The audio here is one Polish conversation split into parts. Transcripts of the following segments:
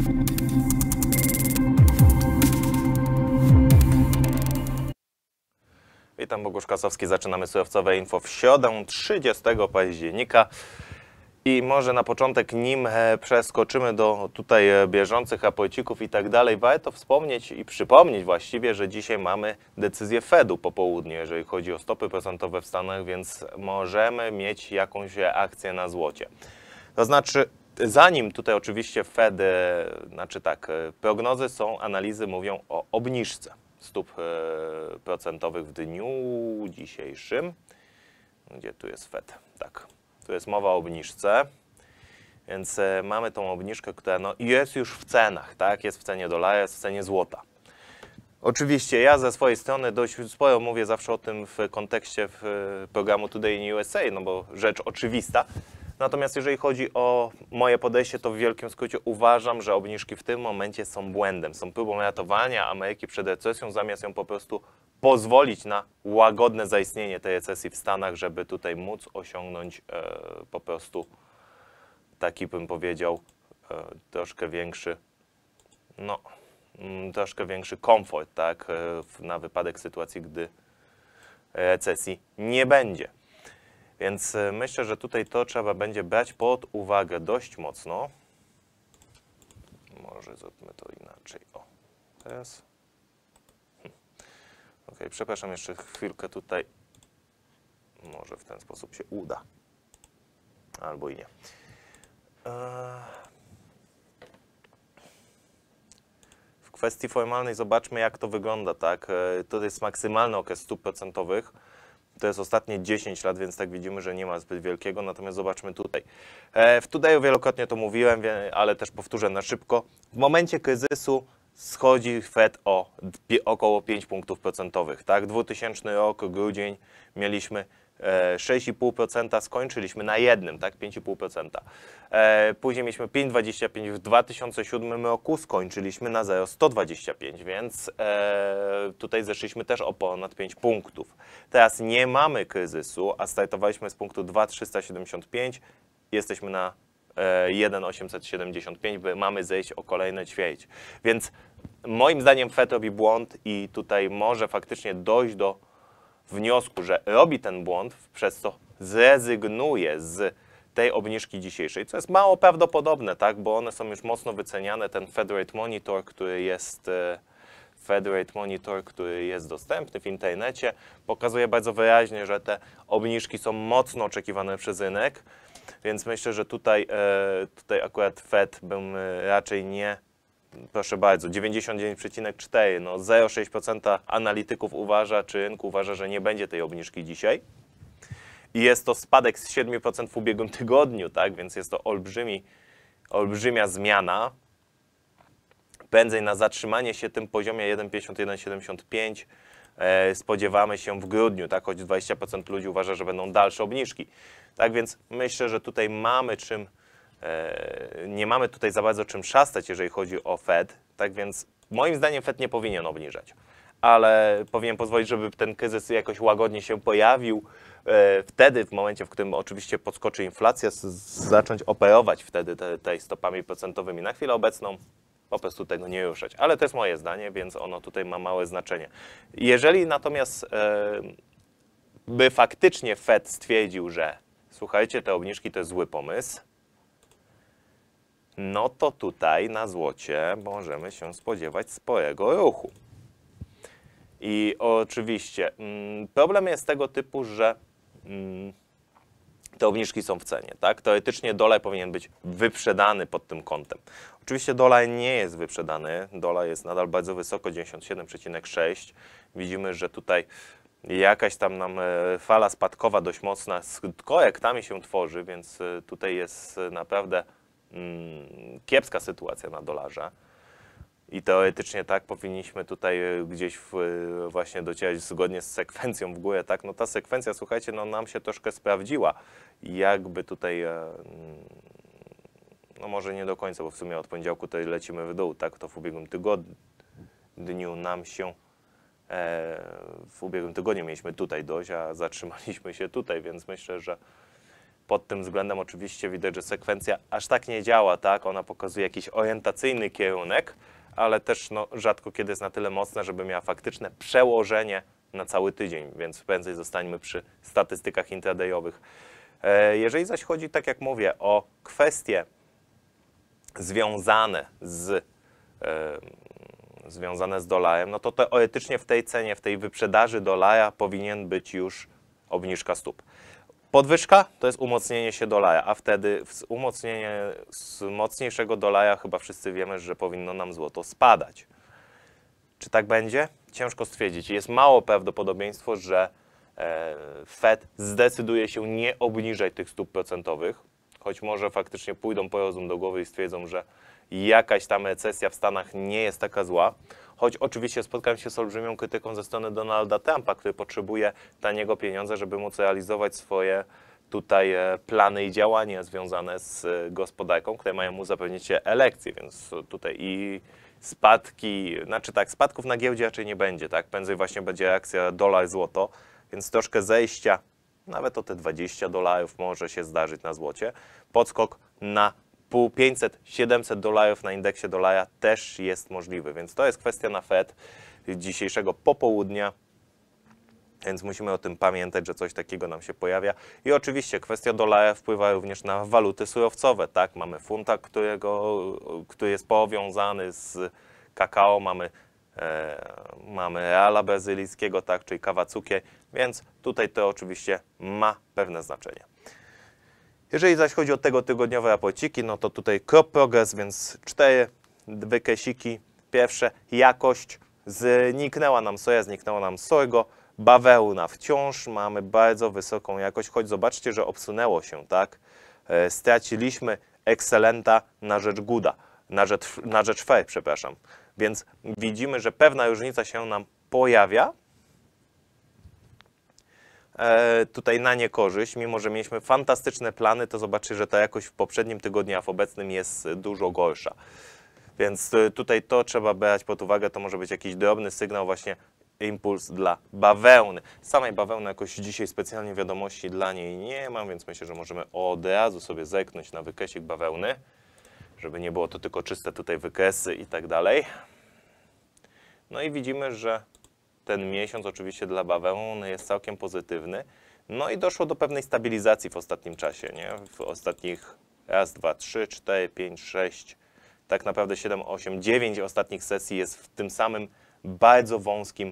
Witam, Bogusz Kasowski. Zaczynamy surowcowe info w środę 30 października. I może na początek, nim przeskoczymy do tutaj bieżących raporcików i tak dalej, warto wspomnieć i przypomnieć właściwie, że dzisiaj mamy decyzję Fedu po południu, jeżeli chodzi o stopy procentowe w Stanach, więc możemy mieć jakąś reakcję na złocie. To znaczy, zanim tutaj oczywiście Fed, prognozy są, analizy mówią o obniżce stóp procentowych w dniu dzisiejszym. Gdzie tu jest Fed? Tak. Tu jest mowa o obniżce, więc mamy tą obniżkę, która jest już w cenach, tak? Jest w cenie dolara, jest w cenie złota. Oczywiście ja ze swojej strony dość sporo mówię zawsze o tym w kontekście programu Today in USA, no bo rzecz oczywista. Natomiast jeżeli chodzi o moje podejście, to w wielkim skrócie uważam, że obniżki w tym momencie są błędem, są próbą ratowania Ameryki przed recesją, zamiast ją po prostu pozwolić na łagodne zaistnienie tej recesji w Stanach, żeby tutaj móc osiągnąć po prostu taki, bym powiedział, troszkę większy komfort, tak, na wypadek sytuacji, gdy recesji nie będzie. Więc myślę, że tutaj to trzeba będzie brać pod uwagę dość mocno. Może zróbmy to inaczej. O, teraz. Ok, przepraszam, jeszcze chwilkę tutaj. Może w ten sposób się uda. Albo i nie. W kwestii formalnej zobaczmy, jak to wygląda. Tak? To jest maksymalny okres stóp procentowych. To jest ostatnie 10 lat, więc tak widzimy, że nie ma zbyt wielkiego. Natomiast zobaczmy tutaj. W Todayu wielokrotnie to mówiłem, ale też powtórzę na szybko. W momencie kryzysu schodzi Fed o około 5 punktów procentowych. Tak? 2000 rok, grudzień, mieliśmy 6,5%, skończyliśmy na 1, tak? 5,5%. Później mieliśmy 5,25 w 2007 roku, skończyliśmy na 0,125, więc tutaj zeszliśmy też o ponad 5 punktów. Teraz nie mamy kryzysu, a startowaliśmy z punktu 2,375, jesteśmy na 1,875, by mamy zejść o kolejne ćwierć. Więc moim zdaniem Fed robi błąd i tutaj może faktycznie dojść do wniosku, że robi ten błąd, przez co zrezygnuje z tej obniżki dzisiejszej, co jest mało prawdopodobne, tak, bo one są już mocno wyceniane. Ten Fed Rate Monitor, który jest dostępny w internecie, pokazuje bardzo wyraźnie, że te obniżki są mocno oczekiwane przez rynek, więc myślę, że tutaj akurat Fed bym raczej nie. Proszę bardzo, 99,4, 0,6% analityków uważa, czy rynku uważa, że nie będzie tej obniżki dzisiaj. I jest to spadek z 7% w ubiegłym tygodniu, tak? Więc jest to olbrzymia zmiana. Prędzej na zatrzymanie się tym poziomie 1,51-1,75 spodziewamy się w grudniu, tak? Choć 20% ludzi uważa, że będą dalsze obniżki. Tak więc myślę, że tutaj nie mamy tutaj za bardzo czym szastać, jeżeli chodzi o Fed, tak więc moim zdaniem Fed nie powinien obniżać, ale powinien pozwolić, żeby ten kryzys jakoś łagodnie się pojawił. Wtedy, w momencie, w którym oczywiście podskoczy inflacja, zacząć operować wtedy tej stopami procentowymi. Na chwilę obecną po prostu tego nie ruszać, ale to jest moje zdanie, więc ono tutaj ma małe znaczenie. Jeżeli natomiast by faktycznie Fed stwierdził, że słuchajcie, te obniżki to jest zły pomysł, no to tutaj na złocie możemy się spodziewać sporego ruchu. I oczywiście problem jest tego typu, że te obniżki są w cenie. Tak? Teoretycznie dolar powinien być wyprzedany pod tym kątem. Oczywiście dolar nie jest wyprzedany. Dolar jest nadal bardzo wysoko, 97,6. Widzimy, że tutaj jakaś tam nam fala spadkowa dość mocna z korektami się tworzy, więc tutaj jest naprawdę kiepska sytuacja na dolarze i teoretycznie tak powinniśmy tutaj gdzieś właśnie docierać zgodnie z sekwencją w górę, tak, ta sekwencja, słuchajcie, nam się troszkę sprawdziła i jakby tutaj może nie do końca, bo w sumie od poniedziałku tutaj lecimy w dół, tak, to w ubiegłym tygodniu nam się w ubiegłym tygodniu mieliśmy tutaj dojść, a zatrzymaliśmy się tutaj, więc myślę, że pod tym względem oczywiście widać, że sekwencja aż tak nie działa, tak? Ona pokazuje jakiś orientacyjny kierunek, ale też no, rzadko kiedy jest na tyle mocna, żeby miała faktyczne przełożenie na cały tydzień, więc prędzej zostańmy przy statystykach intradayowych. Jeżeli zaś chodzi, tak jak mówię, o kwestie związane z dolarem, no to teoretycznie w tej cenie, w tej wyprzedaży dolara powinien być już obniżka stóp. Podwyżka to jest umocnienie się dolara, a wtedy z mocniejszego dolara chyba wszyscy wiemy, że powinno nam złoto spadać. Czy tak będzie? Ciężko stwierdzić. Jest mało prawdopodobieństwo, że Fed zdecyduje się nie obniżać tych stóp procentowych, choć może faktycznie pójdą po rozum do głowy i stwierdzą, że jakaś tam recesja w Stanach nie jest taka zła, choć oczywiście spotkałem się z olbrzymią krytyką ze strony Donalda Trumpa, który potrzebuje taniego pieniądza, żeby móc realizować swoje tutaj plany i działania związane z gospodarką, które mają mu zapewnić elekcje, więc tutaj i spadki, znaczy tak, spadków na giełdzie raczej nie będzie, tak, prędzej właśnie będzie reakcja dolar-złoto, więc troszkę zejścia, nawet o te $20 może się zdarzyć na złocie, podskok na 500-700 dolarów na indeksie dolara też jest możliwy, więc to jest kwestia na Fed dzisiejszego popołudnia, więc musimy o tym pamiętać, że coś takiego nam się pojawia. I oczywiście kwestia dolara wpływa również na waluty surowcowe, tak? Mamy funta, który jest powiązany z kakao, mamy reala brazylijskiego, tak? Czyli kawa cukier, więc tutaj to oczywiście ma pewne znaczenie. Jeżeli zaś chodzi o tego tygodniowe raporciki, no to tutaj crop progress, więc 4 wykresiki. Pierwsze, jakość, zniknęła nam soja, zniknęło nam sorgo, bawełna wciąż mamy bardzo wysoką jakość, choć zobaczcie, że obsunęło się, tak? Straciliśmy Excellenta na rzecz Gooda, na rzecz Fair, przepraszam. Więc widzimy, że pewna różnica się nam pojawia tutaj na niekorzyść, mimo że mieliśmy fantastyczne plany, to zobaczcie, że ta jakość w poprzednim tygodniu, a w obecnym jest dużo gorsza. Więc tutaj to trzeba brać pod uwagę, to może być jakiś drobny sygnał, właśnie impuls dla bawełny. Samej bawełny jakoś dzisiaj specjalnie wiadomości dla niej nie mam, więc myślę, że możemy od razu sobie zerknąć na wykresik bawełny, żeby nie było to tylko czyste tutaj wykresy i tak dalej. No i widzimy, że ten miesiąc oczywiście dla bawełny jest całkiem pozytywny. No i doszło do pewnej stabilizacji w ostatnim czasie, nie? W ostatnich 1, 2, 3, 4, 5, 6, tak naprawdę 7, 8, 9 ostatnich sesji jest w tym samym bardzo wąskim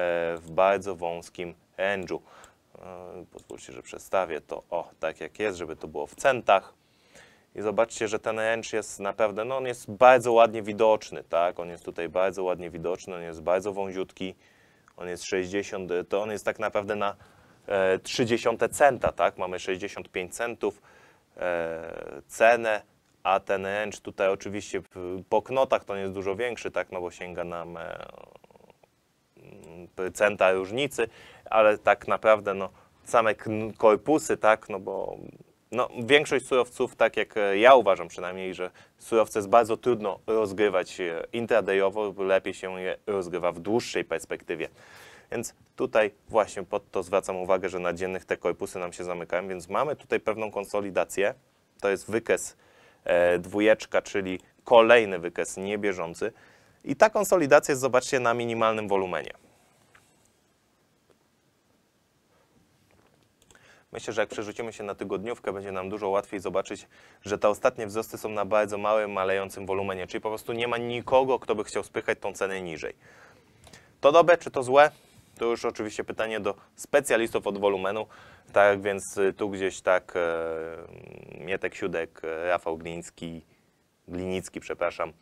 range'u. Pozwólcie, że przestawię to tak jak jest, żeby to było w centach. I zobaczcie, że ten range jest naprawdę, no on jest bardzo ładnie widoczny, tak? On jest tutaj bardzo ładnie widoczny, on jest bardzo wąziutki. On jest 60, to on jest tak naprawdę na 30 centa, tak? Mamy 65 centów cenę, a ten range tutaj oczywiście po knotach to nie jest dużo większy, tak? No bo sięga nam centa różnicy, ale tak naprawdę no, same korpusy, tak? No bo no, większość surowców, tak jak ja uważam przynajmniej, że surowce jest bardzo trudno rozgrywać intradayowo, lepiej się je rozgrywa w dłuższej perspektywie. Więc tutaj właśnie pod to zwracam uwagę, że na dziennych te korpusy nam się zamykają, więc mamy tutaj pewną konsolidację. To jest wykres dwójeczka, czyli kolejny wykres niebieżący. I ta konsolidacja jest, zobaczcie, na minimalnym wolumenie. Myślę, że jak przerzucimy się na tygodniówkę, będzie nam dużo łatwiej zobaczyć, że te ostatnie wzrosty są na bardzo małym, malejącym wolumenie, czyli po prostu nie ma nikogo, kto by chciał spychać tą cenę niżej. To dobre, czy to złe? To już oczywiście pytanie do specjalistów od wolumenu, tak więc tu gdzieś tak Mietek Siódek, Rafał Glinicki, przepraszam,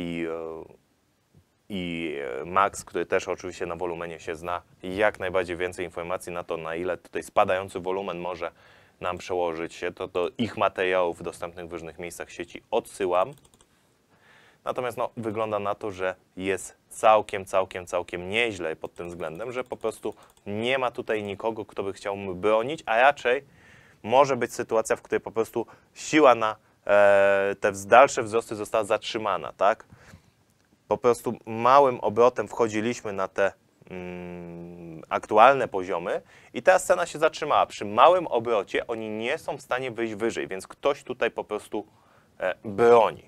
i Max, który też oczywiście na wolumenie się zna, jak najbardziej więcej informacji na to, na ile tutaj spadający wolumen może nam przełożyć się, to do ich materiałów dostępnych w różnych miejscach sieci odsyłam. Natomiast no, wygląda na to, że jest całkiem nieźle pod tym względem, że po prostu nie ma tutaj nikogo, kto by chciał mu bronić, a raczej może być sytuacja, w której po prostu siła na te dalsze wzrosty została zatrzymana, tak? Po prostu małym obrotem wchodziliśmy na te aktualne poziomy i teraz cena się zatrzymała. Przy małym obrocie oni nie są w stanie wyjść wyżej, więc ktoś tutaj po prostu broni.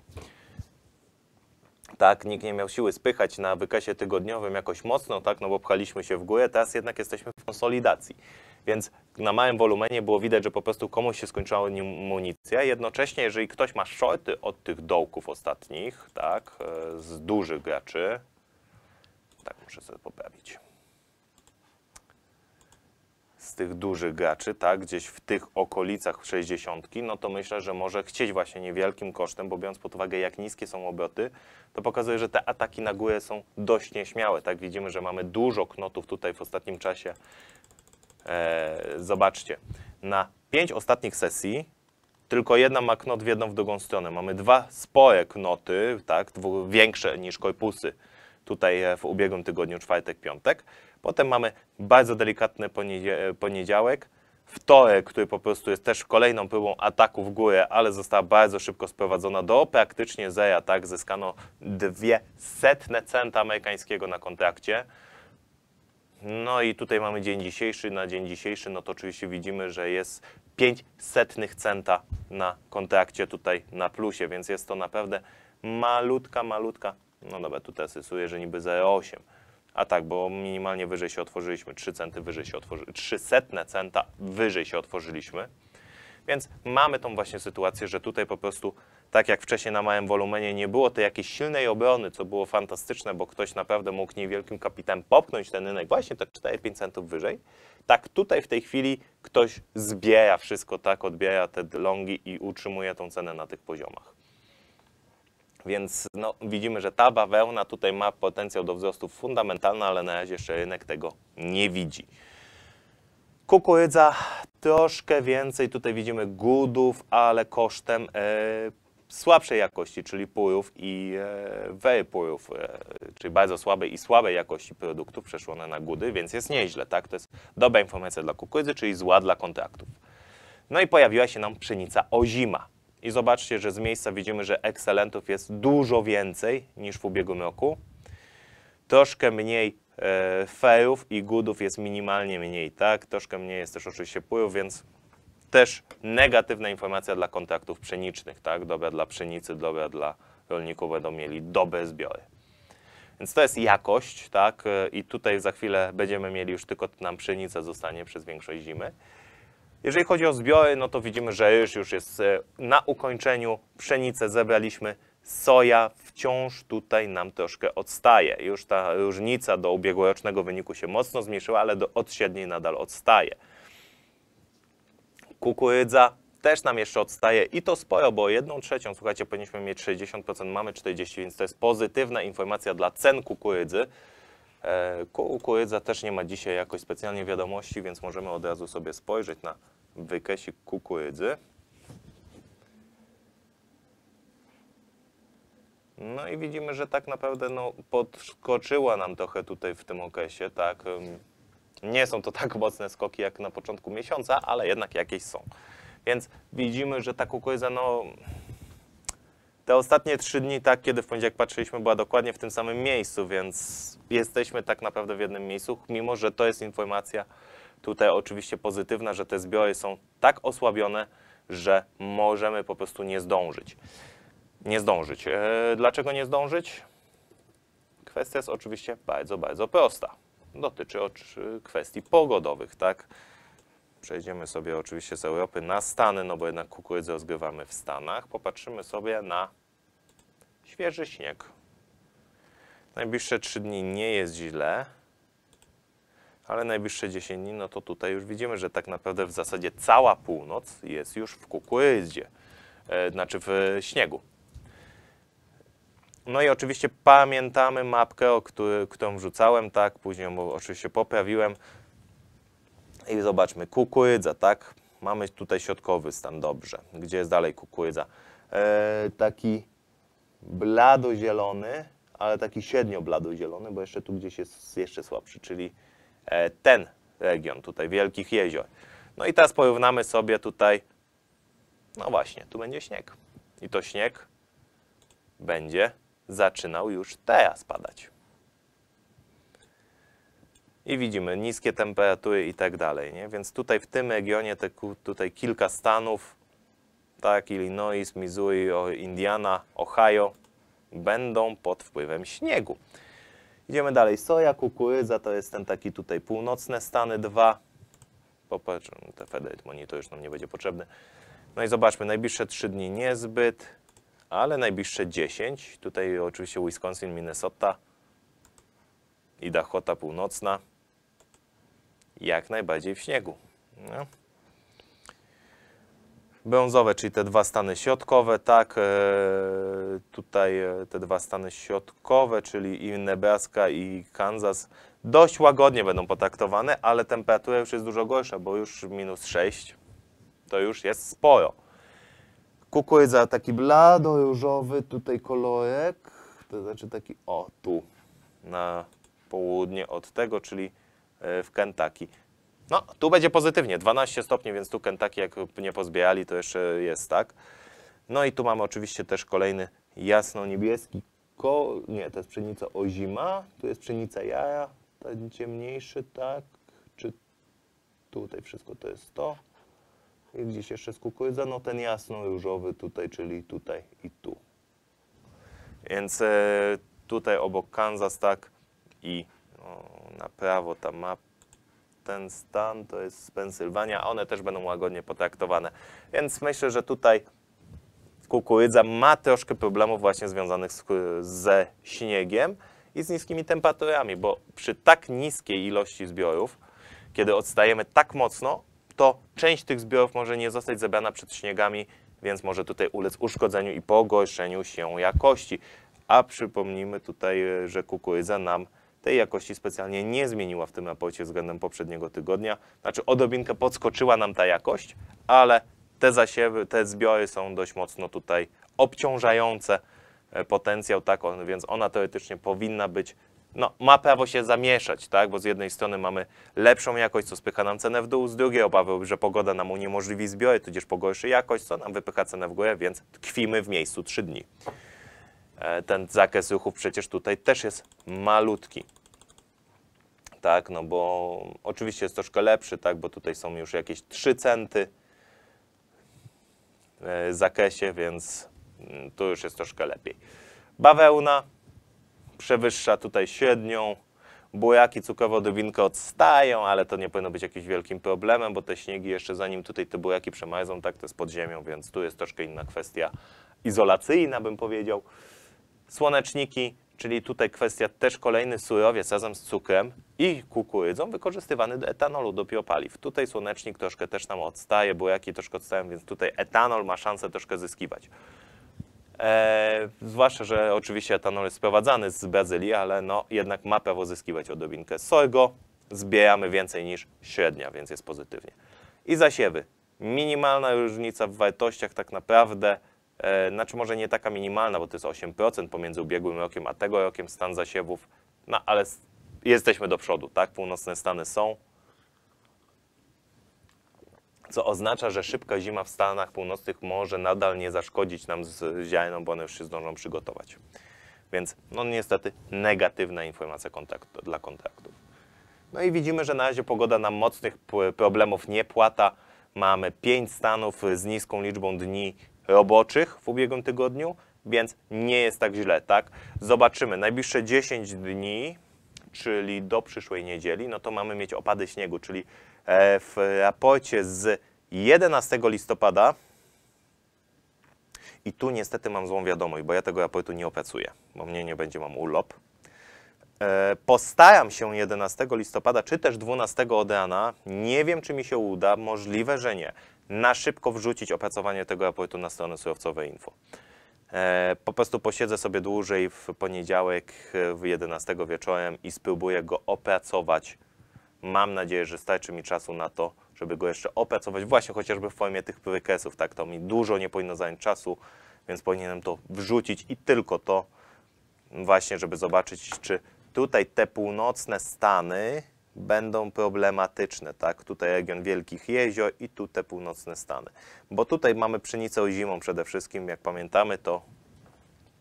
Tak, nikt nie miał siły spychać na wykazie tygodniowym jakoś mocno, tak, no bo pchaliśmy się w górę, teraz jednak jesteśmy w konsolidacji. Więc na małym wolumenie było widać, że po prostu komuś się skończyła amunicja. Jednocześnie, jeżeli ktoś ma shorty od tych dołków ostatnich, tak, z dużych graczy, tak, muszę sobie poprawić, z tych dużych graczy, tak, gdzieś w tych okolicach 60, no to myślę, że może chcieć właśnie niewielkim kosztem, bo biorąc pod uwagę, jak niskie są obroty, to pokazuje, że te ataki na górę są dość nieśmiałe. Tak, widzimy, że mamy dużo knotów tutaj w ostatnim czasie. Zobaczcie, na 5 ostatnich sesji tylko jedna ma knot w jedną, w drugą stronę. Mamy 2 spore knoty, tak, większe niż korpusy tutaj w ubiegłym tygodniu, czwartek, piątek. Potem mamy bardzo delikatny poniedziałek, wtorek, który po prostu jest też kolejną próbą ataku w górę, ale została bardzo szybko sprowadzona do praktycznie zera, tak, zyskano 0,02 centa amerykańskiego na kontrakcie. No i tutaj mamy dzień dzisiejszy. Na dzień dzisiejszy, no to oczywiście widzimy, że jest 0,05 centa na kontrakcie tutaj na plusie, więc jest to naprawdę malutka, no dobra, tutaj rysuję, że niby 0,8. A tak, bo minimalnie wyżej się otworzyliśmy, 3 centy wyżej się otworzyliśmy, 0,03 centa wyżej się otworzyliśmy. Więc mamy tą właśnie sytuację, że tutaj po prostu, tak jak wcześniej na małym wolumenie, nie było tej jakiejś silnej obrony, co było fantastyczne, bo ktoś naprawdę mógł niewielkim kapitałem popchnąć ten rynek właśnie te 4-5 centów wyżej. Tak tutaj w tej chwili ktoś zbiera wszystko, tak, odbiera te longi i utrzymuje tą cenę na tych poziomach. Więc no, widzimy, że ta bawełna tutaj ma potencjał do wzrostu fundamentalny, ale na razie jeszcze rynek tego nie widzi. Kukurydza troszkę więcej, tutaj widzimy goodów, ale kosztem słabszej jakości, czyli purów i very purów, czyli bardzo słabej i słabej jakości produktów przeszło one na goody, więc jest nieźle, tak? To jest dobra informacja dla kukurydzy, czyli zła dla kontraktów. No i pojawiła się nam pszenica ozima. I zobaczcie, że z miejsca widzimy, że ekscelentów jest dużo więcej niż w ubiegłym roku. Troszkę mniej fairów i goodów jest minimalnie mniej, tak? Troszkę mniej jest też oczywiście pływów, więc też negatywna informacja dla kontraktów pszenicznych, tak? Dobra dla pszenicy, dobra dla rolników, będą mieli dobre zbiory. Więc to jest jakość, tak? I tutaj za chwilę będziemy mieli już tylko nam pszenica zostanie przez większość zimy. Jeżeli chodzi o zbiory, no to widzimy, że już jest na ukończeniu. Pszenicę zebraliśmy, soja wciąż tutaj nam troszkę odstaje. Już ta różnica do ubiegłorocznego wyniku się mocno zmniejszyła, ale od średniej nadal odstaje. Kukurydza też nam jeszcze odstaje i to sporo, bo 1/3, słuchajcie, powinniśmy mieć 60%, mamy 40%, więc to jest pozytywna informacja dla cen kukurydzy. Kukurydza też nie ma dzisiaj jakoś specjalnie wiadomości, więc możemy od razu sobie spojrzeć na wykresik kukurydzy. No i widzimy, że tak naprawdę no, podskoczyła nam trochę tutaj w tym okresie, tak. Nie są to tak mocne skoki jak na początku miesiąca, ale jednak jakieś są. Więc widzimy, że ta kukurydza, no, te ostatnie 3 dni, tak, kiedy w poniedziałek patrzyliśmy, była dokładnie w tym samym miejscu, więc jesteśmy tak naprawdę w jednym miejscu, mimo że to jest informacja tutaj oczywiście pozytywna, że te zbiory są tak osłabione, że możemy po prostu nie zdążyć. Dlaczego nie zdążyć? Kwestia jest oczywiście bardzo prosta. Dotyczy kwestii pogodowych, tak? Przejdziemy sobie oczywiście z Europy na Stany, no bo jednak kukurydzę rozgrywamy w Stanach. Popatrzymy sobie na świeży śnieg. Najbliższe 3 dni nie jest źle, ale najbliższe 10 dni, no to tutaj już widzimy, że tak naprawdę w zasadzie cała północ jest już w kukurydzie, znaczy w śniegu. No i oczywiście pamiętamy mapkę, którą wrzucałem, tak, później ją oczywiście poprawiłem. I zobaczmy, kukurydza, tak, mamy tutaj środkowy stan, dobrze. Gdzie jest dalej kukurydza? Taki bladozielony, ale taki średnio bladozielony, bo jeszcze tu gdzieś jest jeszcze słabszy, czyli ten region tutaj, Wielkich Jezior. No i teraz porównamy sobie tutaj, no właśnie, tu będzie śnieg. I to śnieg będzie zaczynał już teraz padać. I widzimy niskie temperatury i tak dalej, nie? Więc tutaj w tym regionie tutaj kilka stanów, tak, Illinois, Missouri, Indiana, Ohio, będą pod wpływem śniegu. Idziemy dalej. Soja, kukurydza to jest ten taki tutaj północne Stany 2. Popatrz, te Federate Monitor już nam nie będzie potrzebny. No i zobaczmy, najbliższe 3 dni niezbyt, ale najbliższe 10. Tutaj oczywiście Wisconsin, Minnesota i Dakota północna. Jak najbardziej w śniegu. No. Brązowe, czyli te dwa stany środkowe, tak, tutaj te dwa stany środkowe, czyli i Nebraska i Kansas, dość łagodnie będą potraktowane, ale temperatura już jest dużo gorsza, bo już -6, to już jest sporo. Kukurydza taki blado-różowy, tutaj kolorek, to znaczy taki, o tu, na południe od tego, czyli w Kentucky. No, tu będzie pozytywnie, 12 stopni, więc tu Kentucky jak nie pozbierali, to jeszcze jest, tak. No i tu mamy oczywiście też kolejny jasno-niebieski, nie, to jest pszenica ozima, tu jest pszenica jaja, ten ciemniejszy, tak, czy tutaj wszystko to jest to. I gdzieś jeszcze z kukurydza, no ten jasno-różowy tutaj, czyli tutaj i tu. Więc tutaj obok Kansas, tak, i na prawo ta mapa. Ten stan to jest Pensylwania, a one też będą łagodnie potraktowane. Więc myślę, że tutaj kukurydza ma troszkę problemów właśnie związanych ze śniegiem i z niskimi temperaturami, bo przy tak niskiej ilości zbiorów, kiedy odstajemy tak mocno, to część tych zbiorów może nie zostać zebrana przed śniegami, więc może tutaj ulec uszkodzeniu i pogorszeniu się jakości. A przypomnijmy tutaj, że kukurydza nam tej jakości specjalnie nie zmieniła w tym raporcie względem poprzedniego tygodnia. Znaczy odrobinkę podskoczyła nam ta jakość, ale te zasiewy, te zbiory są dość mocno tutaj obciążające potencjał, tak, więc ona teoretycznie powinna być, no ma prawo się zamieszać, tak, bo z jednej strony mamy lepszą jakość, co spycha nam cenę w dół, z drugiej obawy, że pogoda nam uniemożliwi zbiory, tudzież pogorszy jakość, co nam wypycha cenę w górę, więc tkwimy w miejscu 3 dni. Ten zakres ruchów przecież tutaj też jest malutki. Tak, no bo oczywiście jest troszkę lepszy, tak, bo tutaj są już jakieś 3 centy w zakresie, więc tu już jest troszkę lepiej. Bawełna przewyższa tutaj średnią. Buraki cukrowe odrobinkę odstają, ale to nie powinno być jakimś wielkim problemem, bo te śniegi jeszcze zanim tutaj te buraki przemarzą, tak, to jest pod ziemią, więc tu jest troszkę inna kwestia izolacyjna, bym powiedział. Słoneczniki, czyli tutaj kwestia też kolejny surowiec razem z cukrem i kukurydzą wykorzystywany do etanolu, do biopaliw. Tutaj słonecznik troszkę też nam odstaje, buraki troszkę odstają, więc tutaj etanol ma szansę troszkę zyskiwać. Zwłaszcza, że oczywiście etanol jest sprowadzany z Brazylii, ale no jednak ma prawo zyskiwać odrobinkę. Sorgo zbieramy więcej niż średnia, więc jest pozytywnie. I zasiewy. Minimalna różnica w wartościach tak naprawdę, znaczy może nie taka minimalna, bo to jest 8% pomiędzy ubiegłym rokiem a tego rokiem stan zasiewów, no ale jesteśmy do przodu, tak? Północne stany są, co oznacza, że szybka zima w Stanach Północnych może nadal nie zaszkodzić nam z ziarną, bo one już się zdążą przygotować. Więc no niestety negatywna informacja dla kontraktów. No i widzimy, że na razie pogoda nam mocnych problemów nie płata. Mamy 5 stanów z niską liczbą dni roboczych w ubiegłym tygodniu, więc nie jest tak źle, tak? Zobaczymy, najbliższe 10 dni, czyli do przyszłej niedzieli, no to mamy mieć opady śniegu, czyli w raporcie z 11 listopada i tu niestety mam złą wiadomość, bo ja tego raportu nie opracuję, bo mnie nie będzie, mam urlop. Postaram się 11 listopada, czy też 12 od rana, nie wiem czy mi się uda, możliwe, że nie, na szybko wrzucić opracowanie tego raportu na stronę Surowcowe Info. Po prostu posiedzę sobie dłużej w poniedziałek w 11 wieczorem i spróbuję go opracować. Mam nadzieję, że starczy mi czasu na to, żeby go jeszcze opracować, właśnie chociażby w formie tych wykresów. Tak, to mi dużo nie powinno zająć czasu, więc powinienem to wrzucić i tylko to właśnie, żeby zobaczyć, czy tutaj te północne stany będą problematyczne, tak? Tutaj region Wielkich Jezior i tu te północne stany. Bo tutaj mamy pszenicę ozimą przede wszystkim, jak pamiętamy, to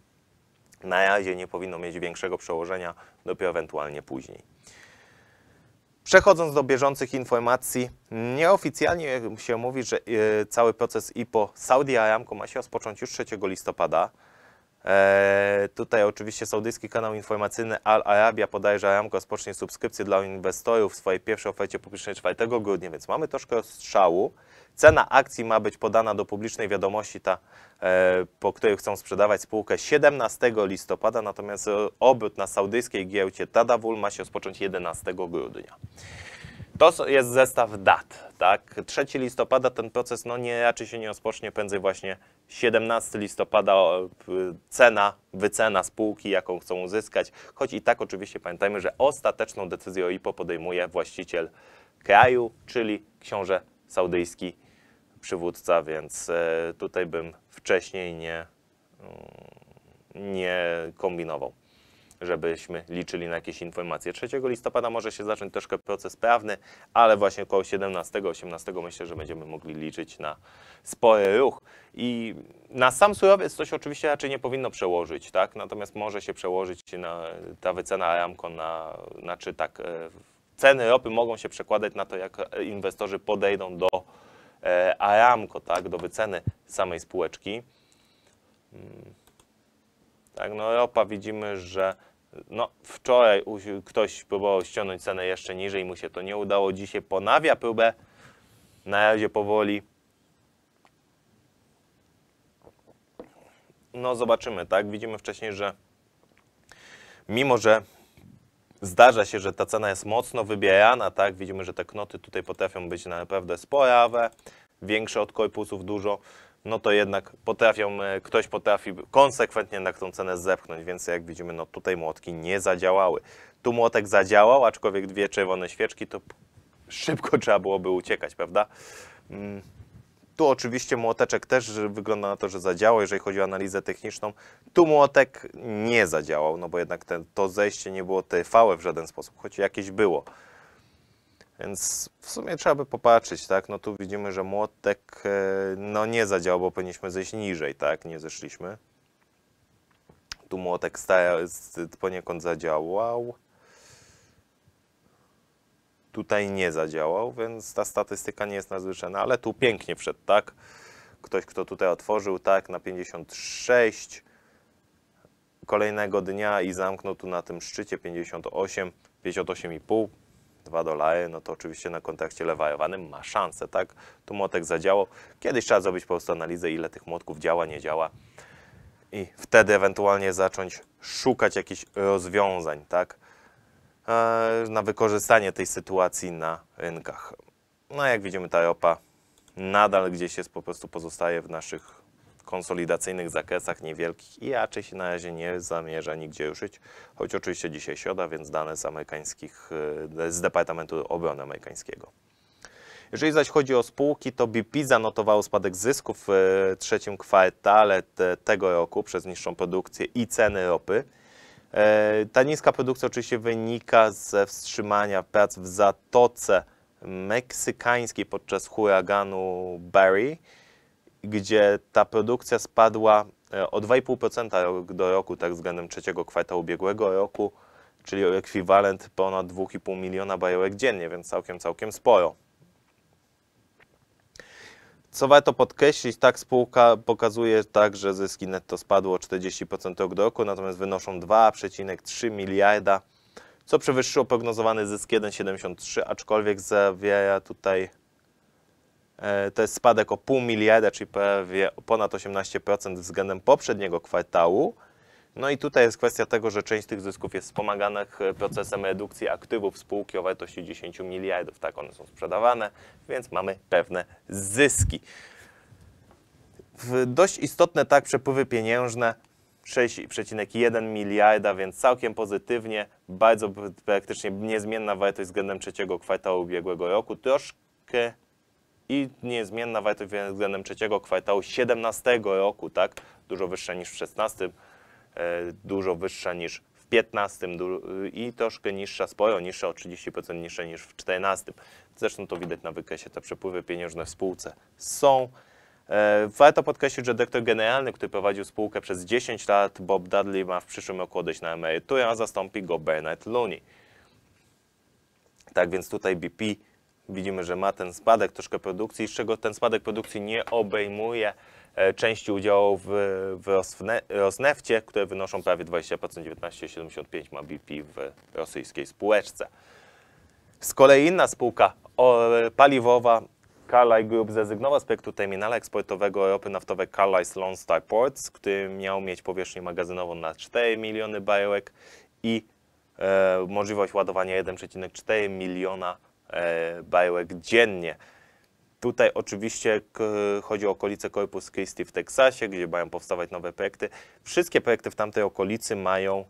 na razie nie powinno mieć większego przełożenia, dopiero ewentualnie później. Przechodząc do bieżących informacji, nieoficjalnie się mówi, że cały proces IPO Saudi Aramco ma się rozpocząć już 3 listopada. Tutaj oczywiście saudyjski kanał informacyjny Al Arabia podaje, że Aramco rozpocznie subskrypcję dla inwestorów w swojej pierwszej ofercie publicznej 4 grudnia, więc mamy troszkę rozstrzału. Cena akcji ma być podana do publicznej wiadomości, po której chcą sprzedawać spółkę 17 listopada, natomiast obrót na saudyjskiej giełdzie Tadawul ma się rozpocząć 11 grudnia. To jest zestaw dat, tak? 3 listopada ten proces raczej się nie rozpocznie, prędzej właśnie 17 listopada wycena spółki, jaką chcą uzyskać, choć i tak oczywiście pamiętajmy, że ostateczną decyzję o IPO podejmuje właściciel kraju, czyli książę saudyjski, przywódca, więc tutaj bym wcześniej nie kombinował, żebyśmy liczyli na jakieś informacje. 3 listopada może się zacząć troszkę proces prawny, ale właśnie około 17-18 myślę, że będziemy mogli liczyć na spory ruch. I na sam surowiec to się oczywiście raczej nie powinno przełożyć, tak? Natomiast może się przełożyć ta wycena Aramco ceny ropy mogą się przekładać na to, jak inwestorzy podejdą do Aramco, tak? Do wyceny samej spółeczki. Tak, ropa widzimy, że wczoraj ktoś próbował ściągnąć cenę jeszcze niżej, mu się to nie udało. Dzisiaj ponawia próbę, na razie powoli. Zobaczymy, tak? Widzimy wcześniej, że mimo, że zdarza się, że ta cena jest mocno wybierana, tak? Widzimy, że te knoty tutaj potrafią być naprawdę sporawe, większe od korpusów dużo. To jednak ktoś potrafi konsekwentnie na tą cenę zepchnąć, więc jak widzimy, tutaj młotki nie zadziałały. Tu młotek zadziałał, aczkolwiek 2 czerwone świeczki, to szybko trzeba byłoby uciekać, prawda? Tu oczywiście młoteczek też wygląda na to, że zadziałał, jeżeli chodzi o analizę techniczną. Tu młotek nie zadziałał, bo jednak to zejście nie było trwałe w żaden sposób, choć jakieś było. Więc w sumie trzeba by popatrzeć, tak? Tu widzimy, że młotek nie zadziałał, bo powinniśmy zejść niżej, tak? Nie zeszliśmy. Tu młotek poniekąd zadziałał. Tutaj nie zadziałał, więc ta statystyka nie jest nadzwyczajna, ale tu pięknie wszedł, tak? Ktoś, kto tutaj otworzył, tak, na 56 kolejnego dnia i zamknął tu na tym szczycie 58,5. $2, to oczywiście na kontrakcie lewarowanym ma szansę, tak? Tu młotek zadziałał. Kiedyś trzeba zrobić po prostu analizę, ile tych młotków działa, nie działa i wtedy ewentualnie zacząć szukać jakichś rozwiązań, tak? Na wykorzystanie tej sytuacji na rynkach. Jak widzimy, ta ropa nadal gdzieś jest, po prostu pozostaje w naszych konsolidacyjnych zakresach niewielkich i raczej się na razie nie zamierza nigdzie ruszyć, choć oczywiście dzisiaj środa, więc dane z Departamentu Obrony Amerykańskiego. Jeżeli zaś chodzi o spółki, to BP zanotowało spadek zysków w 3 kwartale tego roku przez niższą produkcję i ceny ropy. Ta niska produkcja oczywiście wynika ze wstrzymania prac w Zatoce Meksykańskiej podczas huraganu Barry, gdzie ta produkcja spadła o 2,5% rok do roku, tak względem 3 kwartału ubiegłego roku, czyli ekwiwalent ponad 2,5 miliona baryłek dziennie, więc całkiem sporo. Co warto podkreślić, tak spółka pokazuje tak, że zyski netto spadły o 40% rok do roku, natomiast wynoszą 2,3 miliarda, co przewyższyło prognozowany zysk 1,73, aczkolwiek zawiera tutaj, to jest spadek o 0,5 miliarda, czyli prawie ponad 18% względem poprzedniego kwartału. I tutaj jest kwestia tego, że część z tych zysków jest wspomagana procesem redukcji aktywów spółki o wartości 10 miliardów. Tak, one są sprzedawane, więc mamy pewne zyski. Dość istotne, tak, przepływy pieniężne 6,1 miliarda, więc całkiem pozytywnie, bardzo praktycznie niezmienna wartość względem 3 kwartału ubiegłego roku, troszkę i niezmienna wartość względem 3 kwartału 2017 roku, tak, dużo wyższa niż w 2016, dużo wyższa niż w 2015 i troszkę niższa, sporo niższa, o 30% niższa niż w 2014. Zresztą to widać na wykresie, te przepływy pieniężne w spółce są. Warto podkreślić, że dyrektor generalny, który prowadził spółkę przez 10 lat, Bob Dudley, ma w przyszłym roku odejść na emeryturę, a zastąpi go Bernard Looney. Tak więc tutaj BP widzimy, że ma ten spadek troszkę produkcji, z czego ten spadek produkcji nie obejmuje części udziałów w Rosnefcie, które wynoszą prawie 20%, 19,75 ma BP w rosyjskiej spółeczce. Z kolei inna spółka paliwowa, Carlyle Group, zrezygnował z projektu terminala eksportowego ropy naftowej Carlisle Lone Star Ports, który miał mieć powierzchnię magazynową na 4 miliony baryłek i możliwość ładowania 1,4 miliona baryłek dziennie. Tutaj oczywiście chodzi o okolice Corpus Christi w Teksasie, gdzie mają powstawać nowe projekty. Wszystkie projekty w tamtej okolicy mają,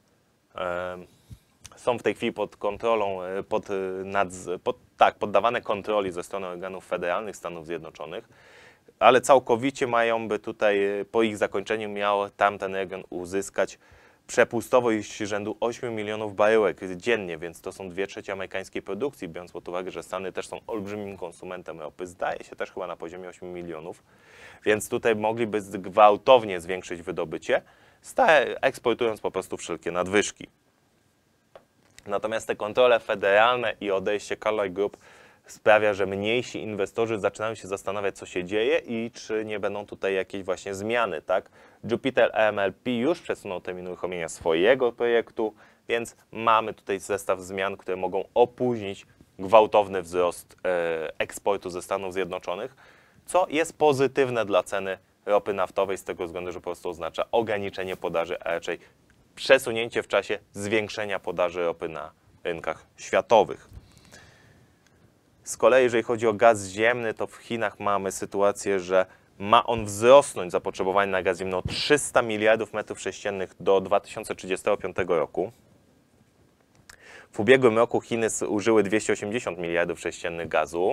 są w tej chwili pod kontrolą, poddawane kontroli ze strony organów federalnych Stanów Zjednoczonych, ale całkowicie mają by tutaj, po ich zakończeniu miał tamten region uzyskać przepustowość rzędu 8 milionów baryłek dziennie, więc to są 2/3 amerykańskiej produkcji, biorąc pod uwagę, że Stany też są olbrzymim konsumentem ropy, zdaje się też chyba na poziomie 8 milionów, więc tutaj mogliby gwałtownie zwiększyć wydobycie, eksportując po prostu wszelkie nadwyżki. Natomiast te kontrole federalne i odejście Carlyle Group sprawia, że mniejsi inwestorzy zaczynają się zastanawiać, co się dzieje i czy nie będą tutaj jakieś właśnie zmiany, tak? Jupiter AMLP już przesunął termin uruchomienia swojego projektu, więc mamy tutaj zestaw zmian, które mogą opóźnić gwałtowny wzrost eksportu ze Stanów Zjednoczonych, co jest pozytywne dla ceny ropy naftowej z tego względu, że po prostu oznacza ograniczenie podaży, a raczej przesunięcie w czasie zwiększenia podaży ropy na rynkach światowych. Z kolei, jeżeli chodzi o gaz ziemny, to w Chinach mamy sytuację, że ma on wzrosnąć zapotrzebowanie na gaz ziemny o 300 miliardów metrów sześciennych do 2035 roku. W ubiegłym roku Chiny użyły 280 miliardów sześciennych gazu.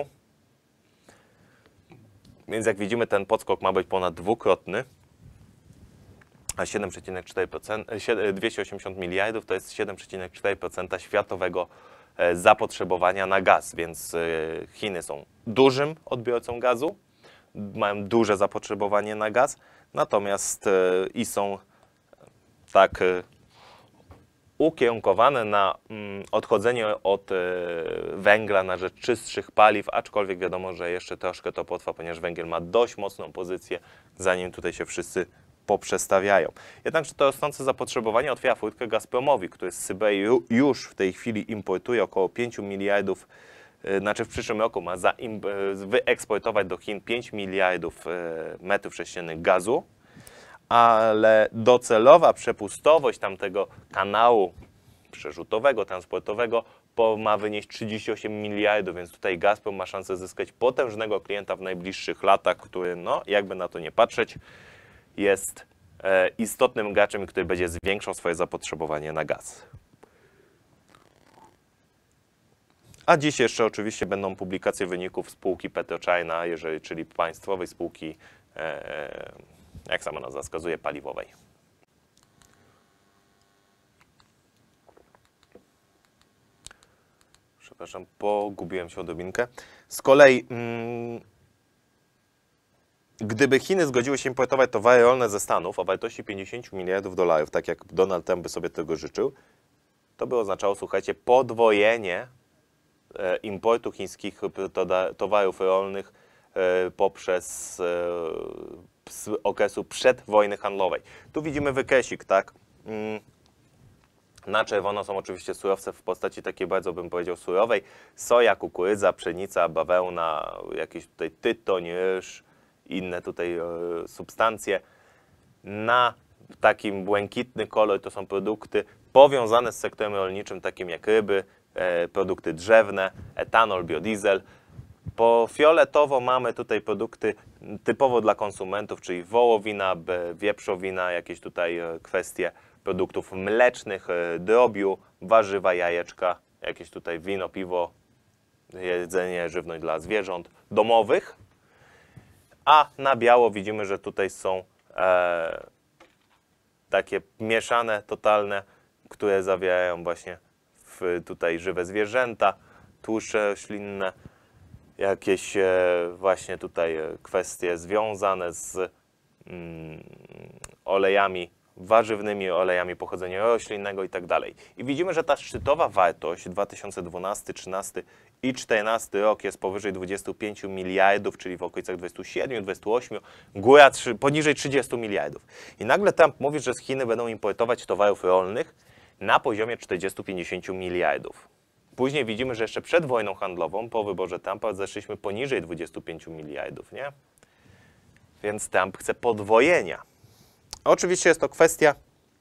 Więc jak widzimy, ten podskok ma być ponad dwukrotny. A 7,4%, 280 miliardów to jest 7,4% światowego zapotrzebowania na gaz, więc Chiny są dużym odbiorcą gazu, mają duże zapotrzebowanie na gaz, natomiast i są tak ukierunkowane na odchodzenie od węgla na rzecz czystszych paliw, aczkolwiek wiadomo, że jeszcze troszkę to potrwa, ponieważ węgiel ma dość mocną pozycję, zanim tutaj się wszyscy poprzestawiają. Jednakże to rosnące zapotrzebowanie otwiera furtkę Gazpromowi, który z Syberii już w tej chwili importuje około 5 miliardów, znaczy w przyszłym roku ma wyeksportować do Chin 5 miliardów metrów sześciennych gazu, ale docelowa przepustowość tamtego kanału przerzutowego, transportowego ma wynieść 38 miliardów, więc tutaj Gazprom ma szansę zyskać potężnego klienta w najbliższych latach, który, no jakby na to nie patrzeć, jest istotnym graczem, który będzie zwiększał swoje zapotrzebowanie na gaz. A dziś jeszcze oczywiście będą publikacje wyników spółki PetroChina, czyli państwowej spółki, jak sama nazwa wskazuje, paliwowej. Przepraszam, pogubiłem się odrobinkę. Z kolei gdyby Chiny zgodziły się importować towary rolne ze Stanów o wartości 50 miliardów dolarów, tak jak Donald Trump by sobie tego życzył, to by oznaczało, słuchajcie, podwojenie importu chińskich towarów rolnych poprzez z okresu przedwojny handlowej. Tu widzimy wykresik, tak? Na czerwono są oczywiście surowce w postaci takiej bardzo, bym powiedział, surowej. Soja, kukurydza, pszenica, bawełna, jakiś tutaj tytoń, ryż, inne tutaj substancje. Na takim błękitny kolor to są produkty powiązane z sektorem rolniczym, takim jak ryby, produkty drzewne, etanol, biodiesel. Po fioletowo mamy tutaj produkty typowo dla konsumentów, czyli wołowina, wieprzowina, jakieś tutaj kwestie produktów mlecznych, drobiu, warzywa, jajeczka, jakieś tutaj wino, piwo, jedzenie, żywność dla zwierząt domowych. A na biało widzimy, że tutaj są takie mieszane, totalne, które zawierają właśnie tutaj żywe zwierzęta, tłuszcze roślinne, jakieś właśnie tutaj kwestie związane z olejami warzywnymi olejami pochodzenia roślinnego i tak dalej. I widzimy, że ta szczytowa wartość 2012, 2013 i 2014 rok jest powyżej 25 miliardów, czyli w okolicach 27, 28, góra poniżej 30 miliardów. I nagle Trump mówi, że z Chiny będą importować towarów rolnych na poziomie 40-50 miliardów. Później widzimy, że jeszcze przed wojną handlową, po wyborze Trumpa, zeszliśmy poniżej 25 miliardów, nie? Więc Trump chce podwojenia. Oczywiście jest to kwestia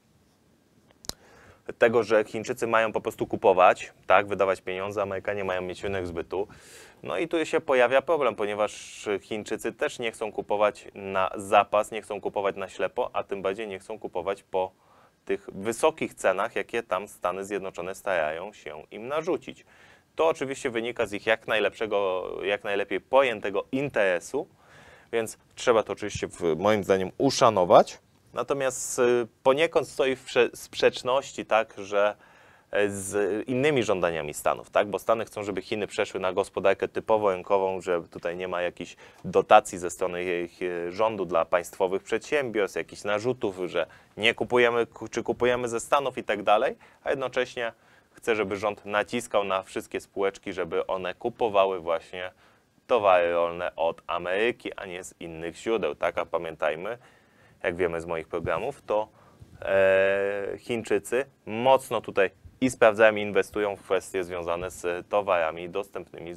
tego, że Chińczycy mają po prostu kupować, tak, wydawać pieniądze, Amerykanie mają mieć rynek zbytu. No i tu się pojawia problem, ponieważ Chińczycy też nie chcą kupować na zapas, nie chcą kupować na ślepo, a tym bardziej nie chcą kupować po tych wysokich cenach, jakie tam Stany Zjednoczone starają się im narzucić. To oczywiście wynika z ich jak najlepiej pojętego interesu, więc trzeba to oczywiście moim zdaniem uszanować. Natomiast poniekąd stoi w sprzeczności, tak, że z innymi żądaniami Stanów, tak? Bo Stany chcą, żeby Chiny przeszły na gospodarkę typowo rynkową, że tutaj nie ma jakichś dotacji ze strony ich rządu dla państwowych przedsiębiorstw, jakichś narzutów, że nie kupujemy, czy kupujemy ze Stanów i tak dalej, a jednocześnie chce, żeby rząd naciskał na wszystkie spółeczki, żeby one kupowały właśnie towary rolne od Ameryki, a nie z innych źródeł, tak? A pamiętajmy, jak wiemy z moich programów, to Chińczycy mocno tutaj i sprawdzają, i inwestują w kwestie związane z towarami dostępnymi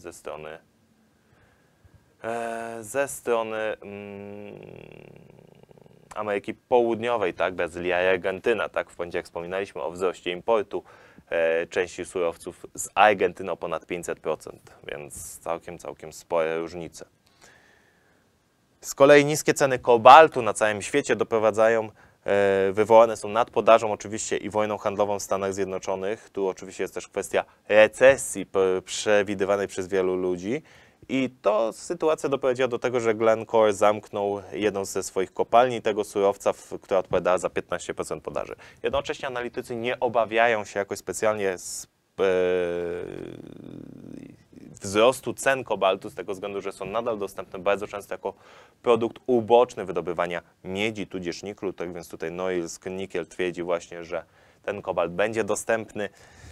ze strony Ameryki Południowej, tak, Brazylia i Argentyna, tak, w poniedziałek wspominaliśmy o wzroście importu części surowców z Argentyny o ponad 500%, więc całkiem spore różnice. Z kolei niskie ceny kobaltu na całym świecie doprowadzają, wywołane są nadpodażą oczywiście i wojną handlową w Stanach Zjednoczonych. Tu oczywiście jest też kwestia recesji przewidywanej przez wielu ludzi. I to sytuacja doprowadziła do tego, że Glencore zamknął jedną ze swoich kopalni tego surowca, która odpowiadała za 15% podaży. Jednocześnie analitycy nie obawiają się jakoś specjalnie wzrostu cen kobaltu z tego względu, że są nadal dostępne bardzo często jako produkt uboczny wydobywania miedzi, tudzież niklu, tak więc tutaj Norilsk Nickel twierdzi właśnie, że ten kobalt będzie dostępny.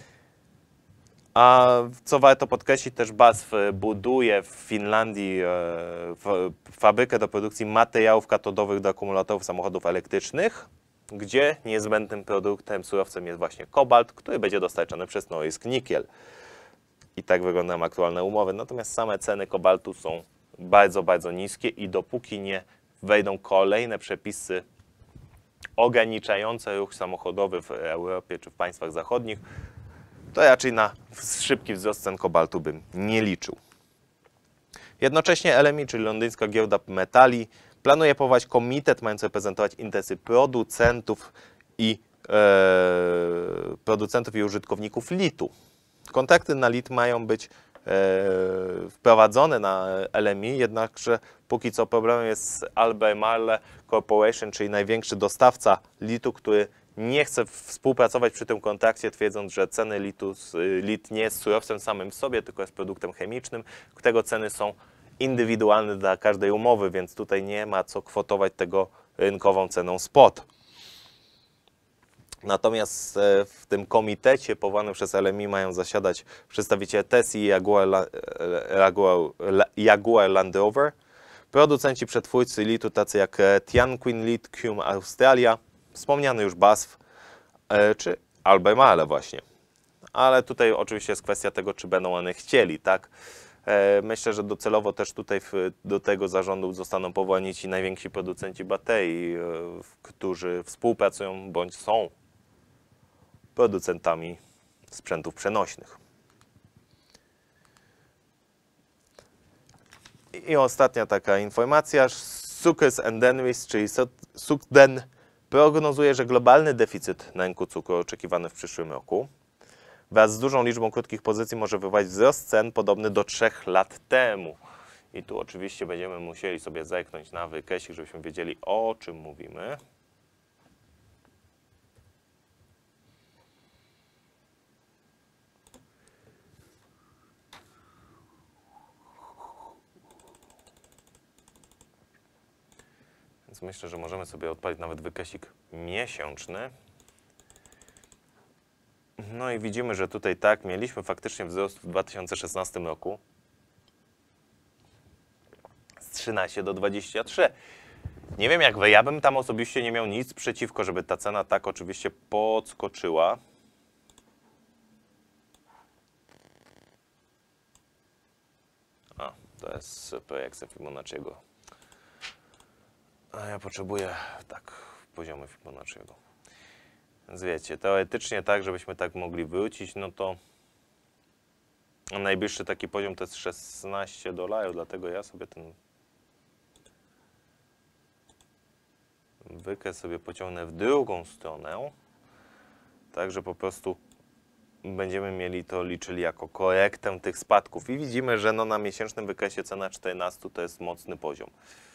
A co warto podkreślić, też BASF buduje w Finlandii fabrykę do produkcji materiałów katodowych do akumulatorów samochodów elektrycznych, gdzie niezbędnym produktem, surowcem jest właśnie kobalt, który będzie dostarczany przez Norilsk Nickel. I tak wyglądają aktualne umowy. Natomiast same ceny kobaltu są bardzo, bardzo niskie i dopóki nie wejdą kolejne przepisy ograniczające ruch samochodowy w Europie czy w państwach zachodnich, to raczej na szybki wzrost cen kobaltu bym nie liczył. Jednocześnie LMI, czyli londyńska giełda metali, planuje powołać komitet mający reprezentować interesy producentów i użytkowników litu. Kontrakty na lit mają być wprowadzone na LMI, jednakże póki co problemem jest Albemarle Corporation, czyli największy dostawca litu, który nie chce współpracować przy tym kontrakcie, twierdząc, że ceny lit nie jest surowcem samym w sobie, tylko jest produktem chemicznym, którego ceny są indywidualne dla każdej umowy, więc tutaj nie ma co kwotować tego rynkową ceną spot. Natomiast w tym komitecie powołanym przez LMI mają zasiadać przedstawiciele Tesla i Jaguar Land Rover, producenci przetwórcy litu tacy jak Tianqin Lithium Australia, wspomniany już BASF czy Albemarle właśnie. Ale tutaj oczywiście jest kwestia tego, czy będą one chcieli, tak? Myślę, że docelowo też tutaj do tego zarządu zostaną powołani ci najwięksi producenci baterii, którzy współpracują bądź są producentami sprzętów przenośnych. I ostatnia taka informacja. Sucres Endemis, czyli Sucden, prognozuje, że globalny deficyt na rynku cukru oczekiwany w przyszłym roku wraz z dużą liczbą krótkich pozycji może wywołać wzrost cen podobny do 3 lat temu. I tu oczywiście będziemy musieli sobie zerknąć na wykresik, żebyśmy wiedzieli, o czym mówimy. Więc myślę, że możemy sobie odpalić nawet wykresik miesięczny. No i widzimy, że tutaj tak, mieliśmy faktycznie wzrost w 2016 roku z 13 do 23. Nie wiem jak wy, ja bym tam osobiście nie miał nic przeciwko, żeby ta cena tak oczywiście podskoczyła. A, to jest projekcja Fibonacciego. A ja potrzebuję, tak, poziomy Fibonacciego. Więc wiecie, teoretycznie tak, żebyśmy tak mogli wrócić, no to najbliższy taki poziom to jest $16, dlatego ja sobie ten wykres sobie pociągnę w drugą stronę, tak, że po prostu będziemy mieli to liczyli jako korektę tych spadków i widzimy, że no na miesięcznym wykresie cena 14 to jest mocny poziom.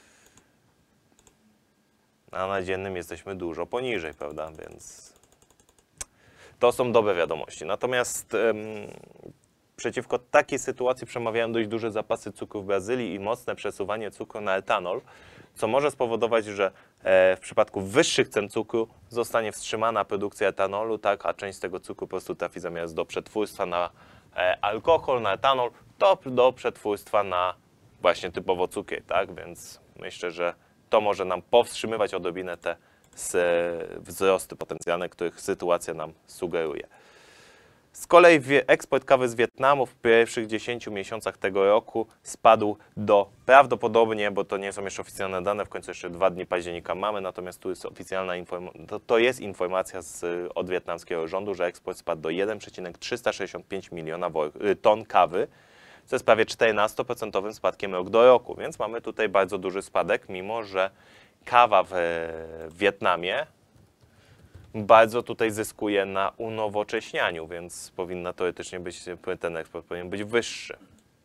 A na dziennym jesteśmy dużo poniżej, prawda, więc to są dobre wiadomości. Natomiast przeciwko takiej sytuacji przemawiają dość duże zapasy cukru w Brazylii i mocne przesuwanie cukru na etanol, co może spowodować, że w przypadku wyższych cen cukru zostanie wstrzymana produkcja etanolu, tak, a część z tego cukru po prostu trafi zamiast do przetwórstwa na alkohol, na etanol, to do przetwórstwa na właśnie typowo cukier, tak, więc myślę, że to może nam powstrzymywać odrobinę te wzrosty potencjalne, których sytuacja nam sugeruje. Z kolei eksport kawy z Wietnamu w pierwszych 10 miesiącach tego roku spadł do prawdopodobnie, bo to nie są jeszcze oficjalne dane, w końcu jeszcze 2 dni października mamy, natomiast tu jest oficjalna informacja, to jest informacja od wietnamskiego rządu, że eksport spadł do 1,365 miliona ton kawy, co jest prawie 14% spadkiem rok do roku, więc mamy tutaj bardzo duży spadek, mimo że kawa w Wietnamie bardzo tutaj zyskuje na unowocześnianiu, więc powinna teoretycznie być, ten eksport powinien być wyższy.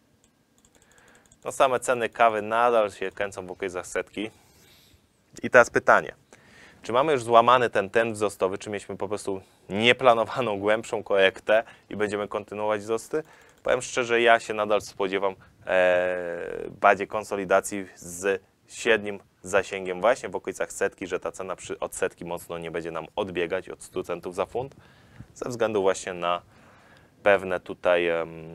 No same ceny kawy nadal się kręcą w okolicach setki. I teraz pytanie, czy mamy już złamany ten trend wzrostowy, czy mieliśmy po prostu nieplanowaną, głębszą korektę i będziemy kontynuować wzrosty? Powiem szczerze, ja się nadal spodziewam bardziej konsolidacji z średnim zasięgiem właśnie w okolicach setki, że ta cena od setki mocno nie będzie nam odbiegać od 100 centów za funt, ze względu właśnie na pewne tutaj,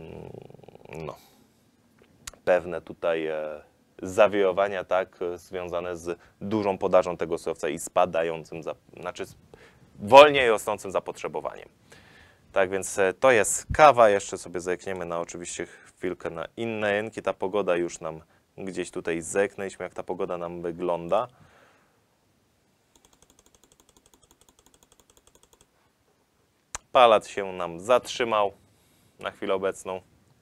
zawirowania, tak, związane z dużą podażą tego surowca i spadającym, znaczy wolniej rosnącym zapotrzebowaniem. Tak więc to jest kawa, jeszcze sobie zerkniemy na oczywiście chwilkę na inne rynki, ta pogoda już nam gdzieś tutaj zerknęliśmy, jak ta pogoda nam wygląda. Palec się nam zatrzymał na chwilę obecną.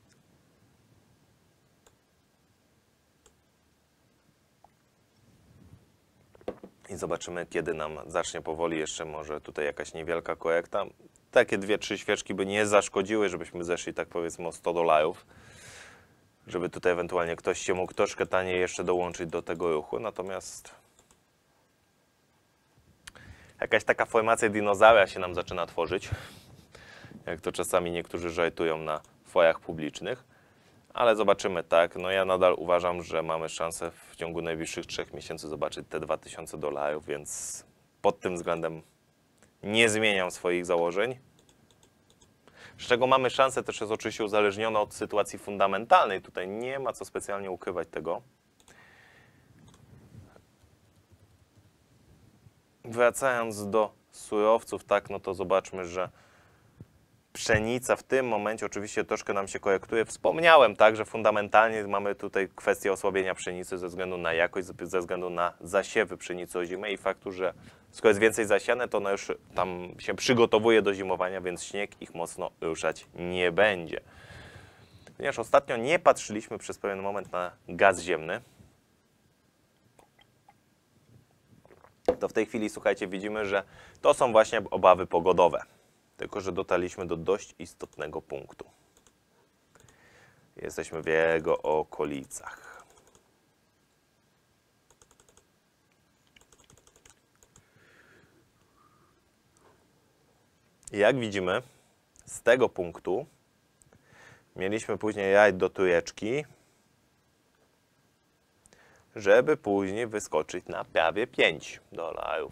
I zobaczymy, kiedy nam zacznie powoli jeszcze może tutaj jakaś niewielka korekta. Takie 2-3 świeczki by nie zaszkodziły, żebyśmy zeszli tak powiedzmy o $100. Żeby tutaj ewentualnie ktoś się mógł troszkę taniej jeszcze dołączyć do tego ruchu. Natomiast jakaś taka formacja dinozaura się nam zaczyna tworzyć. Jak to czasami niektórzy żartują na forach publicznych. Ale zobaczymy, tak. No ja nadal uważam, że mamy szansę w ciągu najbliższych 3 miesięcy zobaczyć te $2000, więc pod tym względem nie zmieniam swoich założeń. Z czego mamy szansę też jest oczywiście uzależniona od sytuacji fundamentalnej. Tutaj nie ma co specjalnie ukrywać tego. Wracając do surowców, tak, no to zobaczmy, że pszenica w tym momencie oczywiście troszkę nam się korektuje. Wspomniałem, tak, że fundamentalnie mamy tutaj kwestię osłabienia pszenicy ze względu na jakość, ze względu na zasiewy pszenicy o zimę i faktu, że skoro jest więcej zasiane, to ona już tam się przygotowuje do zimowania, więc śnieg ich mocno ruszać nie będzie. Ponieważ ostatnio nie patrzyliśmy przez pewien moment na gaz ziemny, to w tej chwili, słuchajcie, widzimy, że to są właśnie obawy pogodowe. Tylko że dotarliśmy do dość istotnego punktu. Jesteśmy w jego okolicach. Jak widzimy, z tego punktu mieliśmy później rajd do trójeczki. żeby później wyskoczyć na prawie $5.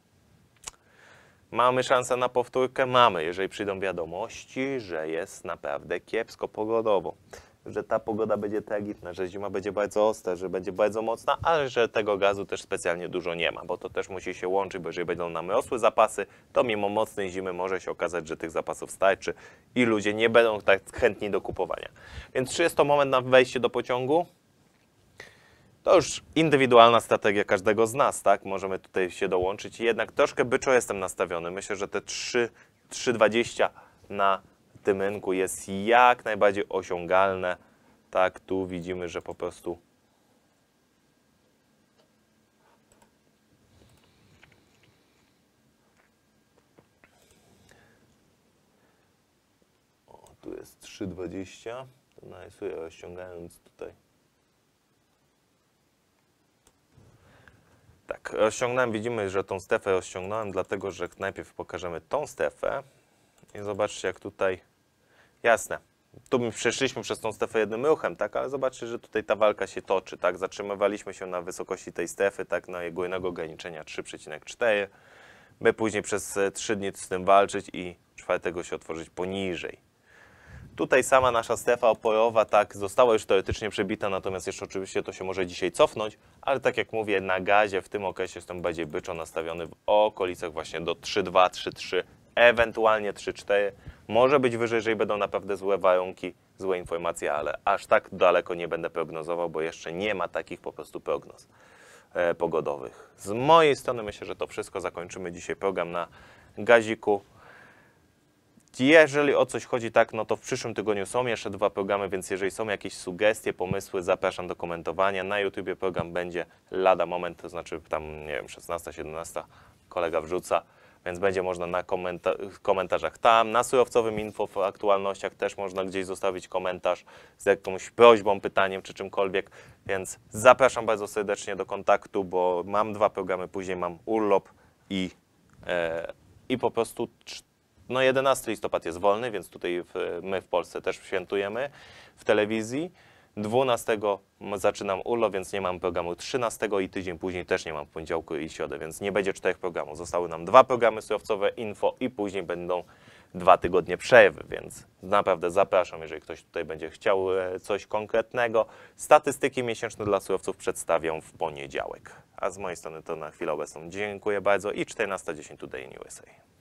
Mamy szansę na powtórkę? Mamy, jeżeli przyjdą wiadomości, że jest naprawdę kiepsko pogodowo. Że ta pogoda będzie tragiczna, że zima będzie bardzo ostra, że będzie bardzo mocna, ale że tego gazu też specjalnie dużo nie ma, bo to też musi się łączyć, bo jeżeli będą nam rosły zapasy, to mimo mocnej zimy może się okazać, że tych zapasów starczy i ludzie nie będą tak chętni do kupowania. Więc czy jest to moment na wejście do pociągu? To już indywidualna strategia każdego z nas, tak? Możemy tutaj się dołączyć i jednak troszkę byczo jestem nastawiony. Myślę, że te 3,20 na tym rynku jest jak najbardziej osiągalne. Tak, tu widzimy, że po prostu tu jest 3,20. To narysuję rozciągając tutaj. Tak, rozciągnąłem, widzimy, że tą strefę rozciągnąłem, dlatego że najpierw pokażemy tą strefę i zobaczcie, jak tutaj, jasne, tu my przeszliśmy przez tą strefę jednym ruchem, tak, ale zobaczcie, że tutaj ta walka się toczy, tak, zatrzymywaliśmy się na wysokości tej strefy, tak, na górnego ograniczenia 3,4, by później przez 3 dni z tym walczyć i 4 się otworzyć poniżej. Tutaj sama nasza strefa oporowa tak została już teoretycznie przebita, natomiast jeszcze oczywiście to się może dzisiaj cofnąć, ale tak jak mówię, na gazie w tym okresie jestem bardziej byczo nastawiony w okolicach właśnie do 3,2, 3,3, ewentualnie 3,4. Może być wyżej, jeżeli będą naprawdę złe warunki, złe informacje, ale aż tak daleko nie będę prognozował, bo jeszcze nie ma takich po prostu prognoz pogodowych. Z mojej strony myślę, że to wszystko. Zakończymy dzisiaj program na gaziku. Jeżeli o coś chodzi, tak, no to w przyszłym tygodniu są jeszcze 2 programy, więc jeżeli są jakieś sugestie, pomysły, zapraszam do komentowania. Na YouTubie program będzie lada moment, to znaczy tam, nie wiem, 16, 17 kolega wrzuca, więc będzie można na komentarzach tam, na surowcowym info w aktualnościach też można gdzieś zostawić komentarz z jakąś prośbą, pytaniem czy czymkolwiek, więc zapraszam bardzo serdecznie do kontaktu, bo mam 2 programy, później mam urlop i po prostu no 11 listopad jest wolny, więc tutaj my w Polsce też świętujemy w telewizji. 12 zaczynam urlop, więc nie mam programu 13 i tydzień później też nie mam w poniedziałku i środę, więc nie będzie 4 programów. Zostały nam 2 programy surowcowe, info i później będą 2 tygodnie przerwy, więc naprawdę zapraszam, jeżeli ktoś tutaj będzie chciał coś konkretnego. Statystyki miesięczne dla surowców przedstawiam w poniedziałek. A z mojej strony to na chwilę obecną dziękuję bardzo i 14:10 Today in USA.